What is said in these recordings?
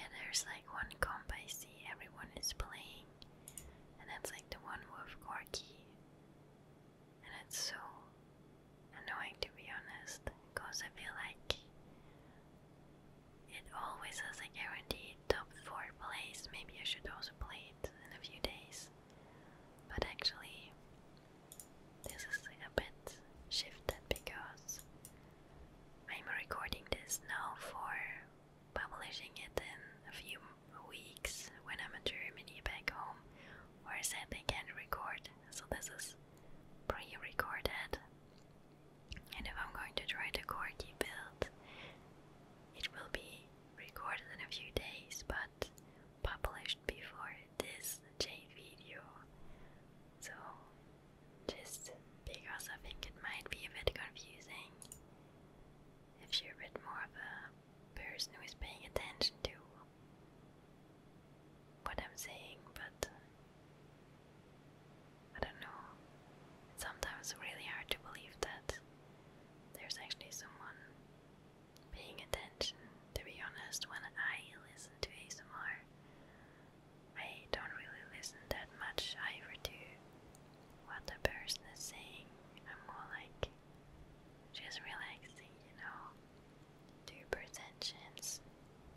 Yeah, there's like one comp I see everyone is playing, and that's like the one with Corki. And it's so annoying to be honest, because I feel like it always has a guaranteed top 4 place. Maybe I should also play it in a few days. But actually, this is a bit shifted because I'm recording this now for publishing it in a few weeks when I'm in Germany back home, where I said they can't record, so this is pre-recorded. And if I'm going to try the Corki build, it will be recorded in a few days, but published before this Jade video. So, just because I think it might be a bit confusing if you're a bit more of a person who is paying attention to what I'm saying, but I don't know. It's sometimes really hard to believe that there's actually someone paying attention. To be honest, when I listen to ASMR, I don't really listen that much either to what the person is saying. I'm more like just relaxing, 2% chance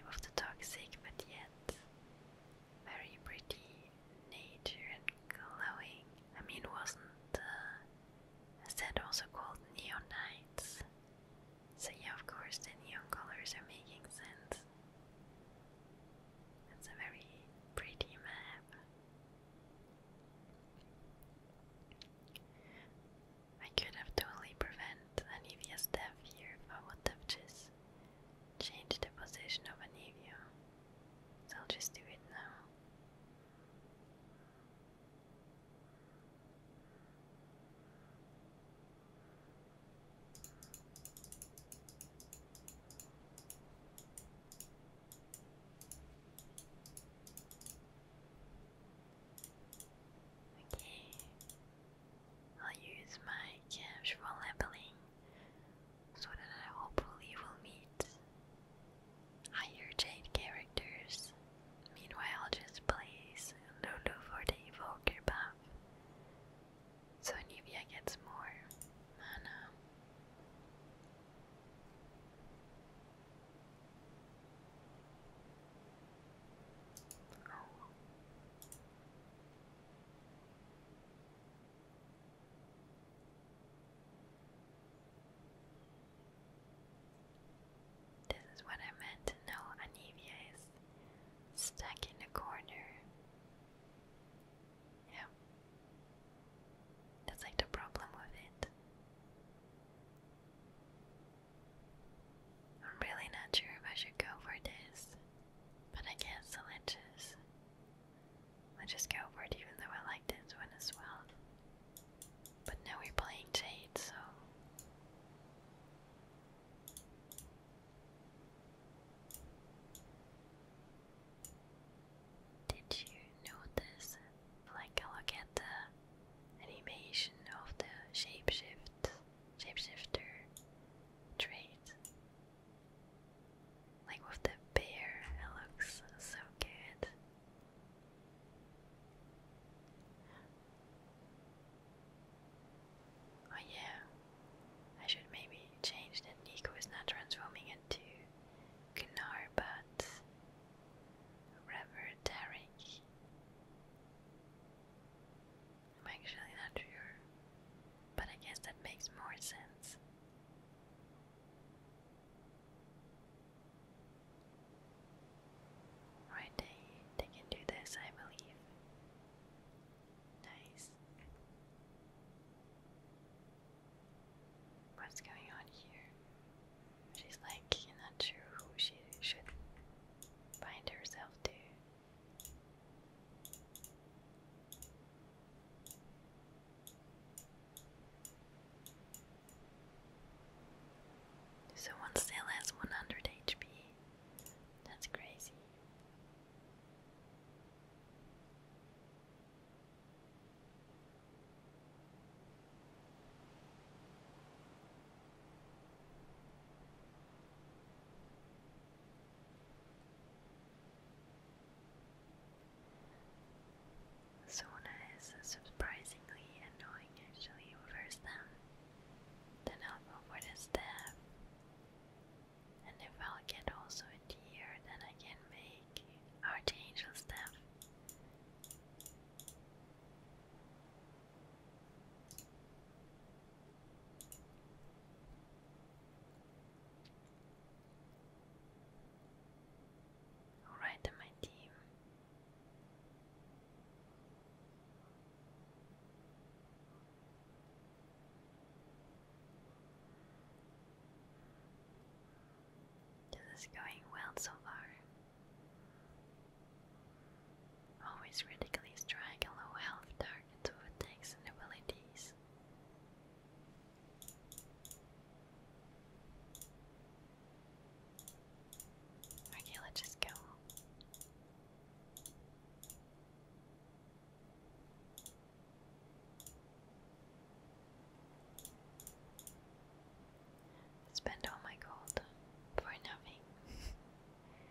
vibe of the toxic, but yet very pretty nature and glowing. I mean, wasn't a set also called Neon Nights? So yeah, of course the neon colors are making sense. It's a very pretty map. I could have totally prevented Anivia's death here if I would have just changed the position of Anivia. So I'll just do it now. Okay, I'll use my casual leveling so that I hopefully will meet higher Jade characters. Meanwhile, I'll just place Lulu for the evoker buff, so Anivia gets more mana. Oh. This is what I meant. No, Anivia is stuck in the corner. Yeah. That's like the problem with it. I'm really not sure if I should go for this, but I guess let's just go for it, even though I like this one as well. But now we're playing Jade, so did you notice, like, I look at the animation of the shapeshifter trait, like with the bear, it looks so good. Oh yeah, I should maybe change that Nico is not transforming into Gunnar, but Rever Derek. I'm actually not sure, but I guess that makes more sense. Right, they can do this, I believe. Nice. What's going on here? She's like not sure who she should bind herself to. Someone still has 100 HP. That's crazy. Sona is surprisingly annoying actually first them. Then I'll go for the staff. And if I'll get also a tier, then I can make Archangel staff. Alright, then my team. This is going well so far. Always critically strike a low health target with attacks and abilities. Okay, let's just go. Spend all my gold for nothing.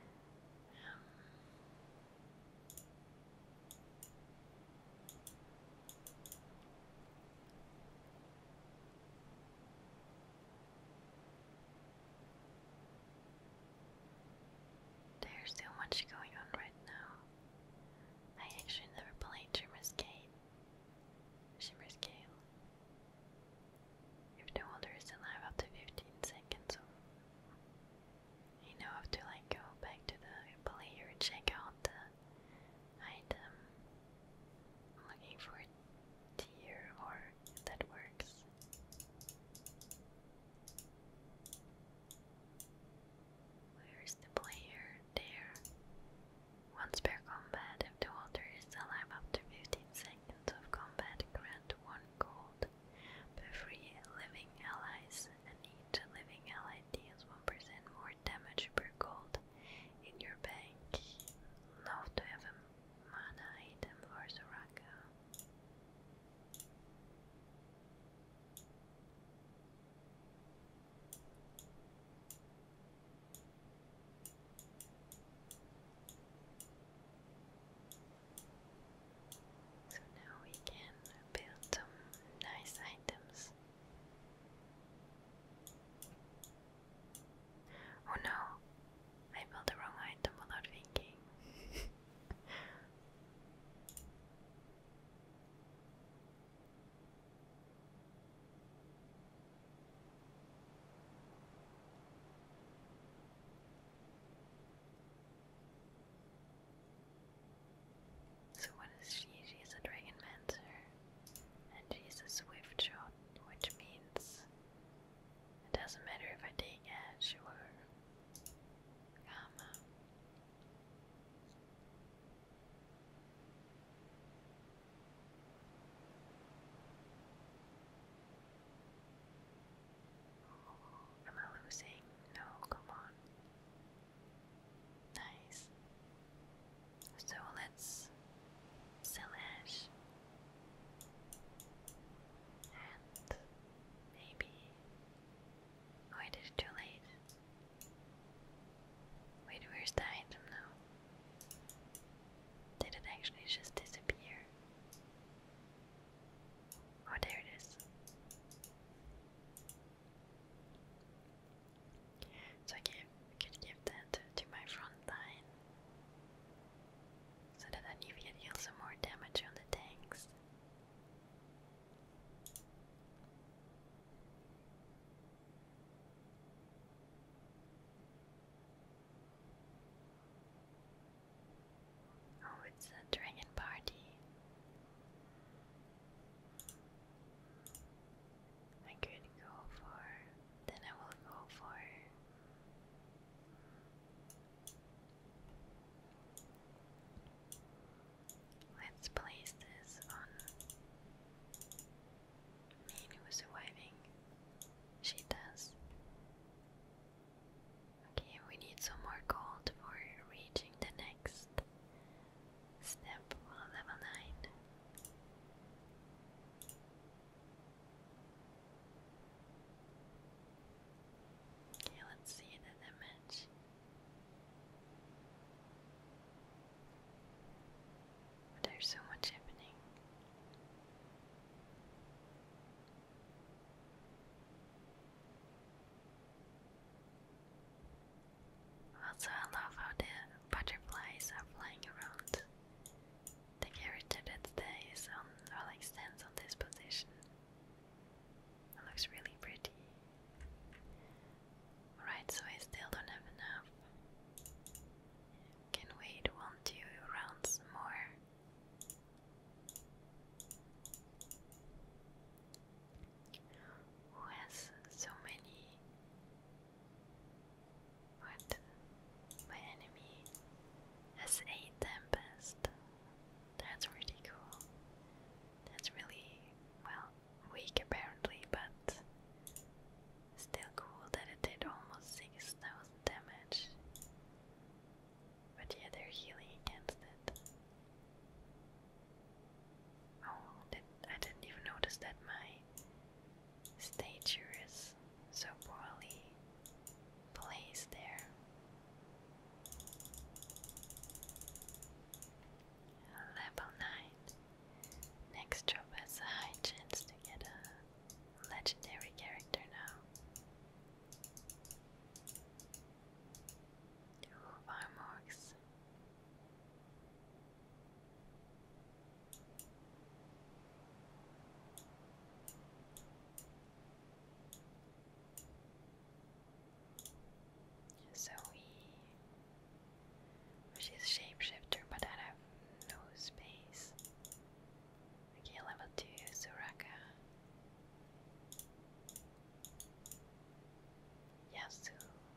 goes to.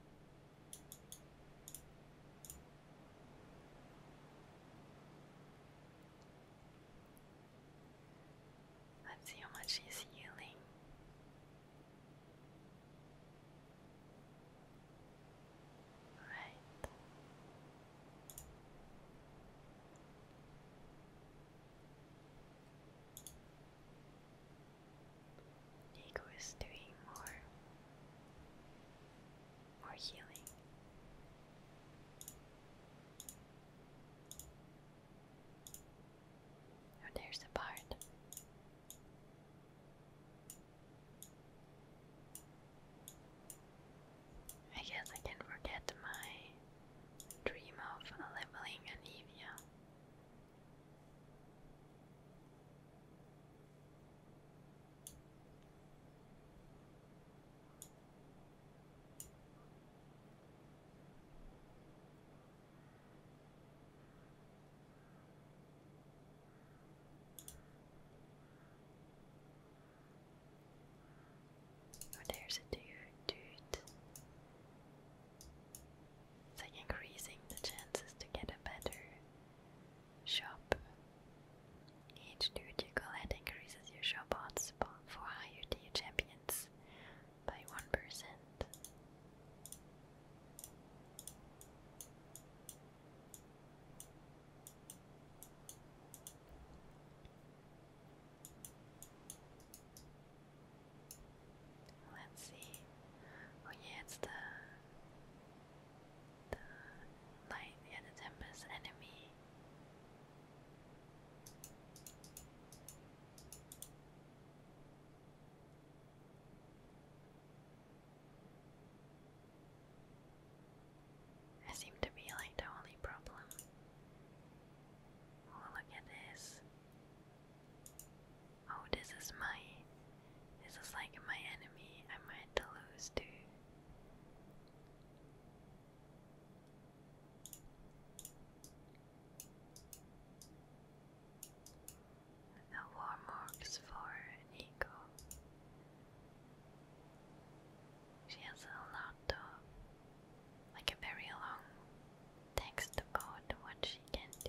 Let's see how much he's healing. Right. Nico is doing more healing. Oh, there's the part. I guess I can forget my dream of leveling Anivia. Oh, there's a dude. It's like increasing the chances to get a better shop. Each dude you collect increases your shop odds for higher tier champions by 1%. Let's see. Oh yeah, it's the light, yeah, the Tempest enemy. I seem to be like the only problem. Oh, look at this. Oh, this is like my enemy. I might lose to. The Warmorks for Nico. She has a lot of, like a very long text about what she can do.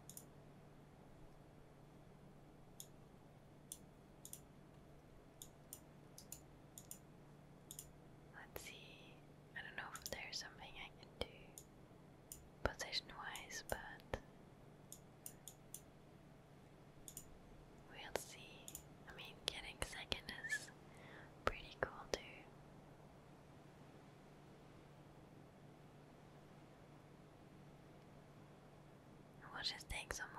Let's see. I don't know if there's something I can do position-wise, but we'll see. I mean, getting second is pretty cool too. We'll just take some